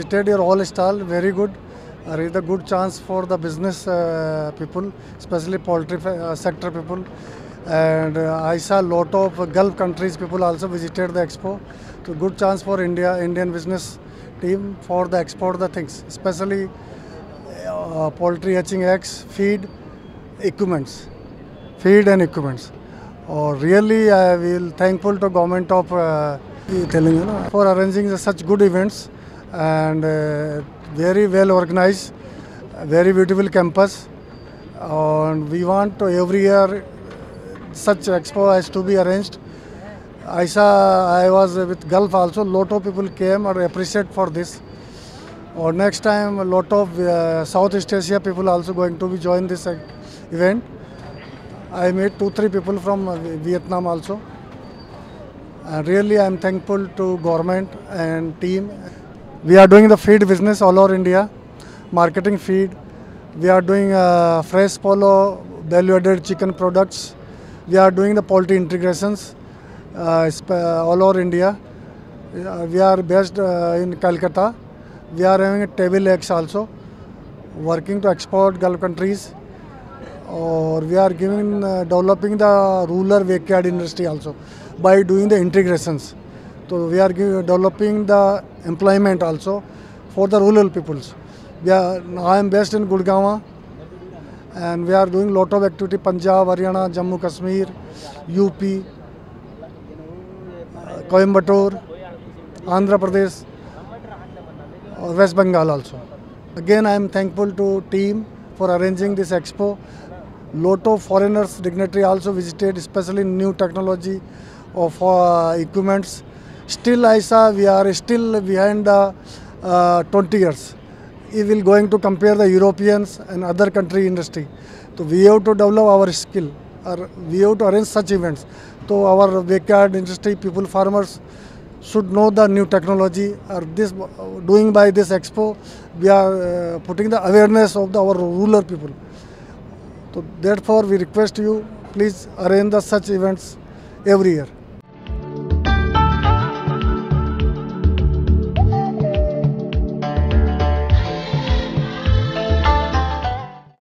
visited your all stall, very good. It's a good chance for the business people, especially poultry sector people. And I saw a lot of Gulf countries people also visited the expo. So good chance for Indian business team for the export the things, especially poultry hatching eggs, feed and equipments. Or really, I will thankful to government of Telangana for arranging such good events and very well organized, very beautiful campus. And we want to every year such expo has to be arranged. I was with Gulf also. Lot of people came or appreciate for this. Or next time, a lot of Southeast Asia people also going to be join this event. I met 2-3 people from Vietnam also. And really, I am thankful to government and team. We are doing the feed business all over India, marketing feed. We are doing fresh polo, value-added chicken products. We are doing the poultry integrations all over India. We are based in Calcutta. We are having a table eggs also, working to export Gulf countries. Or we are developing the rural backyard industry also by doing the integrations. So we are developing the employment also for the rural peoples. I am based in Gurgaon and we are doing lot of activity Punjab, Haryana, Jammu Kashmir, UP, Coimbatore, Andhra Pradesh, or West Bengal also. Again, I am thankful to team for arranging this expo. Lot of foreigners dignitary also visited, especially new technology of equipments. Still I saw we are still behind the 20 years. We will going to compare the Europeans and other country industry. So we have to develop our skill, or we have to arrange such events. So our backyard industry people, farmers should know the new technology. Or this doing by this expo, we are putting the awareness of our rural people. So therefore, we request you, please arrange such events every year.